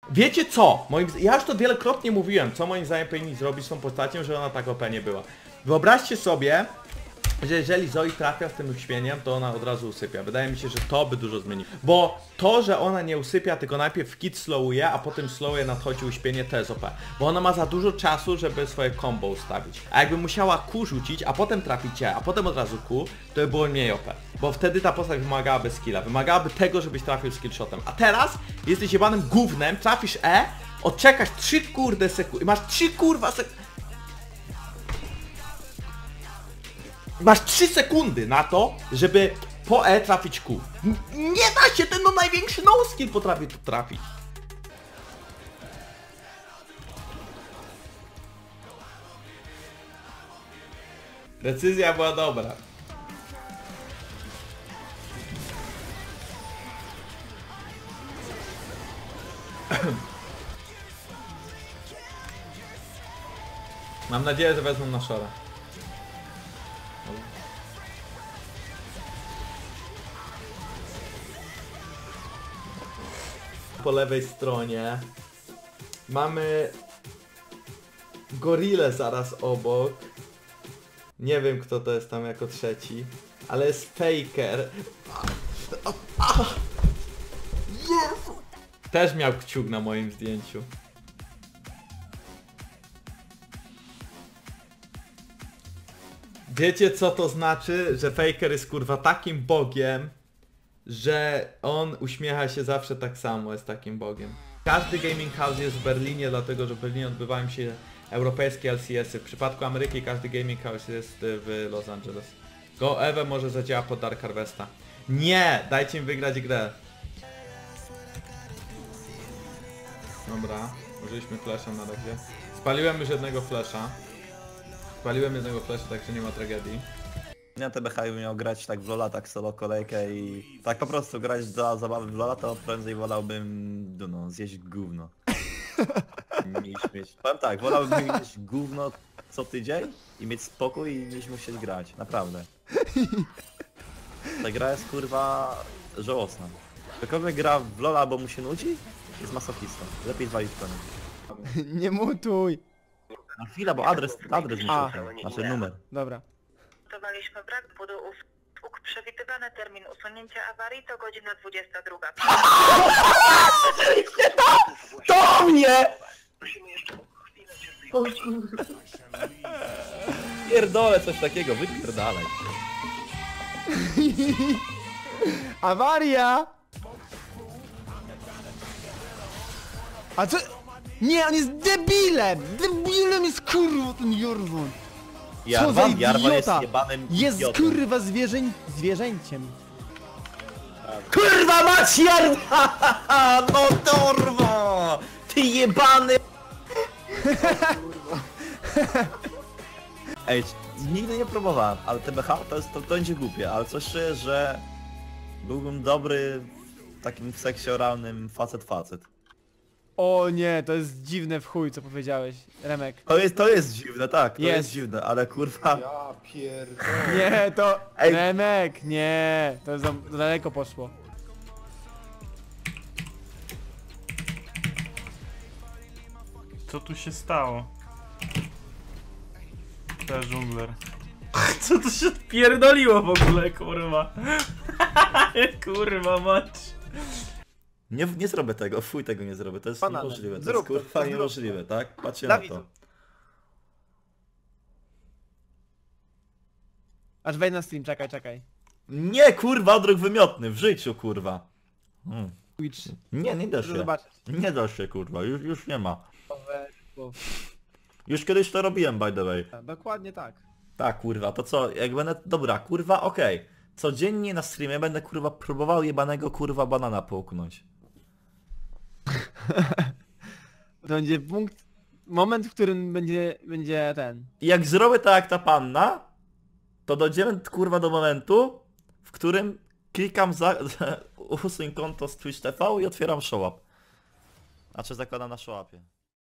Wiecie co? Ja już to wielokrotnie mówiłem, co moim zdaniem powinni zrobić z tą postacią, że ona tak OP nie była. Wyobraźcie sobie, że jeżeli Zoe trafia z tym uśpieniem, to ona od razu usypia. Wydaje mi się, że to by dużo zmieniło. Bo to, że ona nie usypia, tylko najpierw kit slowuje, a potem slowuje nadchodzi uśpienie, to jest OP. Bo ona ma za dużo czasu, żeby swoje combo ustawić. A jakby musiała Q rzucić, a potem trafić cię, a potem od razu Q, to by było mniej OP. Bo wtedy ta postać wymagałaby skilla, wymagałaby tego, żebyś trafił skillshotem. A teraz jesteś jebanym gównem, trafisz E, odczekasz 3 kurde sekundy, masz 3 kurwa sekundy. Masz 3 sekundy na to, żeby po E trafić Q. Nie da się, ten no największy no-skill potrafi tu trafić. Decyzja była dobra. Mam nadzieję, że wezmą na szora. Po lewej stronie mamy gorillę zaraz obok. Nie wiem kto to jest tam jako trzeci, ale jest Faker. Jezu! Też miał kciuk na moim zdjęciu. Wiecie co to znaczy? Że Faker jest kurwa takim bogiem, że on uśmiecha się zawsze tak samo, jest takim bogiem. Każdy gaming house jest w Berlinie, dlatego że w Berlinie odbywają się europejskie LCS-y. W przypadku Ameryki każdy gaming house jest w Los Angeles. Go Ewe może zadziała pod Dark Harvesta. Nie! Dajcie mi wygrać grę. Dobra, użyliśmy flasha na razie. Spaliłem już jednego flasha. Także nie ma tragedii. Ja TBH bym miał grać tak w LoL'a, tak solo kolejkę i tak po prostu grać dla zabawy w LoL'a, to prędzej wolałbym, no, zjeść gówno. Powiem tak, wolałbym jeść gówno co tydzień i mieć spokój i niż musieć grać, naprawdę. Ta gra jest kurwa żałosna. Ktokolwiek gra w LoL'a, bo mu się nudzi, jest masochistą. Lepiej zwalić plany. Nie mutuj! Na chwilę, bo adres muszę, znaczy numer. Dobra. Notowaliśmy brak budu usług. Przewidywany termin usunięcia awarii to godzina 22. To mnie! Pierdolę coś takiego, wypierdalaj. Awaria! A co? Nie, on jest debilem! Debilem jest kurwa ten Jorwon! Co za Jarvan jest idiota! jebanym Jest idiotą. kurwa zwierzęciem. Kurwa mać Jarvan! No turbo! Ty jebany! Ej, nigdy nie próbowałem, ale TBH to będzie głupie, ale coś czuję, że byłbym dobry w takim seksie oralnym facet. O nie, to jest dziwne w chuj co powiedziałeś, Remek. To jest dziwne, tak, to Jest. jest dziwne, ale kurwa... Ja pierdolę. Nie, to... Ej. Remek, nie, to za daleko poszło. Co tu się stało? To dżungler. Co tu się odpierdoliło w ogóle, kurwa? Kurwa mać. Nie zrobię tego, fuj tego nie zrobię, to jest Bananem. niemożliwe, to Zrób jest to, kurwa zrób to. niemożliwe, tak? Patrzcie na Dawidu. to. Aż wejdź na stream, czekaj. Nie kurwa, odruch wymiotny, w życiu kurwa. Twitch. Nie da się. Zobacz. Nie da się kurwa, już nie ma. Już kiedyś to robiłem by the way. Dokładnie tak. Tak kurwa, to co, jak będę... Dobra, kurwa, okej. Codziennie na streamie będę kurwa próbował jebanego kurwa banana połknąć. To będzie moment, w którym będzie ten. I jak zrobię tak jak ta panna, to dojdziemy kurwa do momentu, w którym klikam usuń konto z Twitch TV i otwieram showup. Znaczy zakładam na showupie.